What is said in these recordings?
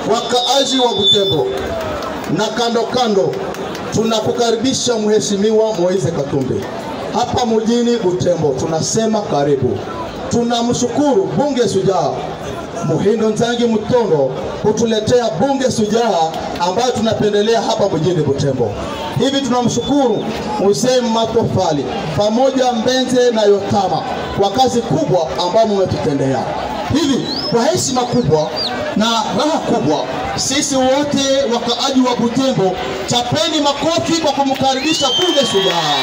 wakaaji wa Butembo na kando kando, tunakukaribisha Mheshimiwa Moise Katumbi hapa mjini Butembo. Tunasema karibu. Tunamshukuru bunge Shujaa Muhindo Nzangi Mutondo kutuletea bunge Shujaa ambayo tunapendelea hapa mjini Butembo. Hivi tunamshukuru Mzee Matofali pamoja Mbenze na Yotama kwa kazi kubwa ambayo mmetutendea. Hivi kwa heshima kubwa na raha kubwa, sisi wote wakaaji wa Butembo chapeni makofi kwa kumkaribisha bunge Shujaa.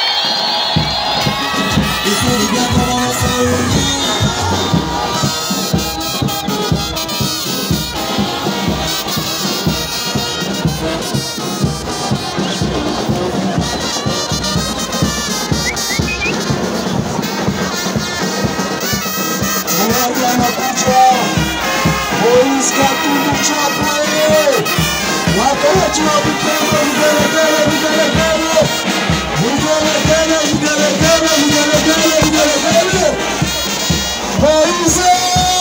Moise Katumbi chape wakati wa Butembo vigelegele. Moise,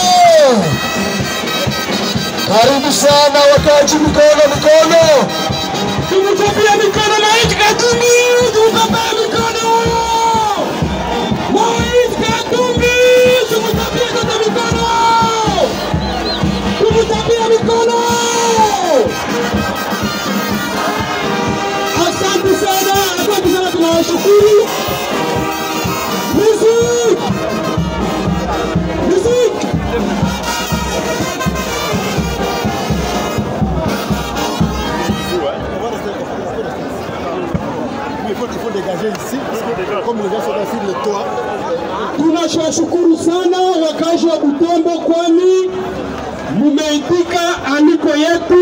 karibu sana wakati mikono. Tumutapia mikono Moise Katumbi, tumutapia mikono. Moise Katumbi, tumutapia mikono. Tumutapia mikono. Asante sana tunawashukuru. Music. Il faut dégager ici, comme les gars sont sur le toit. Tunashukuru sana wakazi wa Butembo, kwani mumeitika aliko yetu